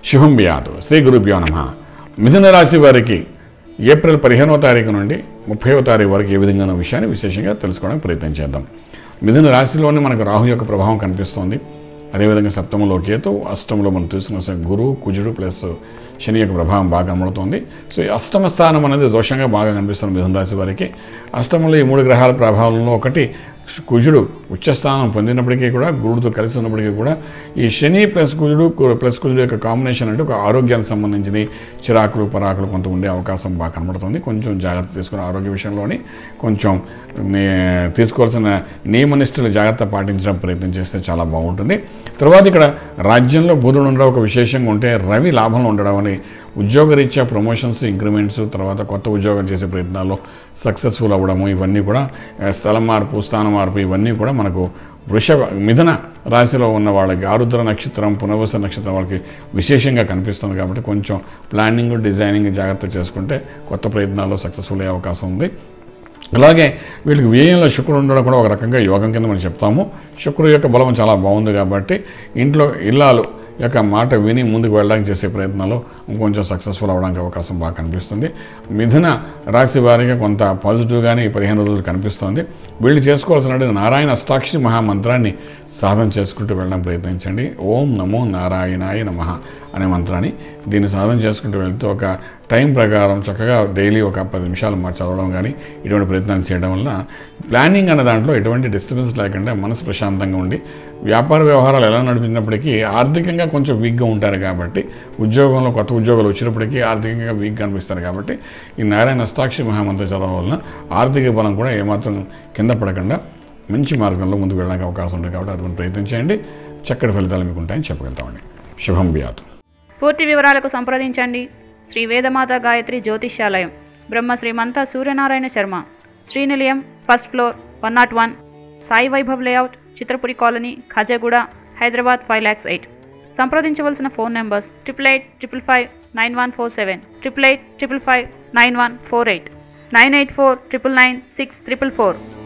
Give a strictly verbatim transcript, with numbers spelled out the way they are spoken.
శుభం బియాతు. శ్రీ గురుభ్యో నమః. మిథున రాశి వారికి ఏప్రిల్ పదిహేనవ తారీఖు నుండి ముప్పైవ తారీఖు వరకు ఏ విధంగా విషయాన్ని విశేషంగా తెలుసుకోవడానికి ప్రయత్నం చేద్దాం. మిథున రాశిలోనే మనకు రాహు యొక్క ప్రభావం కనిపిస్తోంది. అదేవిధంగా సప్తమంలో కేతు, అష్టంలో మనం తీసుకున్న గురువు, కుజుడు ప్లస్ శని యొక్క ప్రభావం బాగా కనబడుతుంది. సో ఈ అష్టమ స్థానం అనేది దోషంగా బాగా కనిపిస్తుంది మిథున రాశి వారికి. అష్టమంలో ఈ మూడు గ్రహాల ప్రభావంలో ఒకటి కుజుడు ఉచ్చస్థానం పొందినప్పటికీ కూడా, గురుడితో కలిసి ఉన్నప్పటికీ కూడా ఈ శని ప్లస్ కుజుడు ప్లస్ కుజుడు యొక్క కాంబినేషన్ అంటే ఒక ఆరోగ్యానికి సంబంధించి చిరాకులు పరాకులు కొంత ఉండే అవకాశం బాగా కనబడుతుంది. కొంచెం జాగ్రత్త తీసుకుని ఆరోగ్య విషయంలోని కొంచెం తీసుకోవాల్సిన నియమనిష్టలు జాగ్రత్త పాటించడం ప్రయత్నం చేస్తే చాలా బాగుంటుంది. తర్వాత ఇక్కడ రాజ్యంలో బుధుడు ఉండడం ఒక విశేషంగా ఉంటే, రవి లాభంలో ఉండడం అని ఉద్యోగరీత్యా ప్రమోషన్స్, ఇంక్రిమెంట్స్, తర్వాత కొత్త ఉద్యోగం చేసే ప్రయత్నాల్లో సక్సెస్ఫుల్ అవ్వడము, ఇవన్నీ కూడా స్థలం మార్పు, స్థాన మార్పు, ఇవన్నీ కూడా మనకు వృషభ మిథున రాశిలో ఉన్న వాళ్ళకి, ఆరుద్ర నక్షత్రం, పునర్వస నక్షత్రం వాళ్ళకి విశేషంగా కనిపిస్తుంది. కాబట్టి కొంచెం ప్లానింగ్, డిజైనింగ్ జాగ్రత్త చేసుకుంటే కొత్త ప్రయత్నాల్లో సక్సెస్ఫుల్ అయ్యే అవకాశం ఉంది. అలాగే వీళ్ళకి వ్యయంలో శుక్రుడు ఉండడం కూడా ఒక రకంగా యోగం కింద మనం చెప్తాము. శుక్రుడు యొక్క బలం చాలా బాగుంది కాబట్టి ఇంట్లో ఇల్లాలు యొక్క మాట విని ముందుకు వెళ్ళడానికి చేసే ప్రయత్నాలు ఇంకొంచెం సక్సెస్ఫుల్ అవ్వడానికి అవకాశం బాగా కనిపిస్తుంది. మిథున రాశి వారికి కొంత పాజిటివ్గానే ఈ పదిహేను రోజులు కనిపిస్తుంది. వీళ్ళు చేసుకోవాల్సిన నారాయణ అష్టాక్షరి మహామంత్రాన్ని సాధన చేసుకుంటూ వెళ్ళడం ప్రయత్నించండి. ఓం నమో నారాయణాయ నమః అనే మంత్రాన్ని దీన్ని సాధన చేసుకుంటూ వెళ్తూ ఒక టైం ప్రకారం చక్కగా డైలీ ఒక పది నిమిషాలు మా చదవడం కానీ ఇటువంటి ప్రయత్నాలు చేయడం వల్ల ప్లానింగ్ అనే దాంట్లో ఎటువంటి డిస్టర్బెన్స్ లేకుండా మనసు ప్రశాంతంగా ఉండి వ్యాపార వ్యవహారాలు ఎలా నడిపినప్పటికీ ఆర్థికంగా కొంచెం వీక్గా ఉంటారు. కాబట్టి ఉద్యోగంలో కొత్త ఉద్యోగాలు వచ్చినప్పటికీ ఆర్థికంగా వీక్గా అనిపిస్తారు. కాబట్టి ఈ నారాయణ అష్టాక్షరి మహామంత్రం చదవడం వలన ఆర్థిక బలం కూడా ఏమాత్రం కింద పడకుండా మంచి మార్గంలో ముందుకు వెళ్ళడానికి అవకాశం ఉంటుంది. కాబట్టి అటువంటి ప్రయత్నం చేయండి. చక్కటి ఫలితాలు మీకు ఉంటాయని చెప్పగలుగుతామండి. శుభం బియాతు. పూర్తి వివరాలకు సంప్రదించండి Shri Vedamata Gayatri Jyotishyalayam, Brahma Srimantha Suryanarayana Sharma, Srinilayam, first floor, one not one, Sai Vaibhav layout, Chitrapuri colony, Khajaguda, Hyderabad five lakhs eight. సంప్రదించవలసిన phone numbers triple eight triple five nine one four seven, triple eight triple five nine one four eight, nine eight four triple nine six triple four.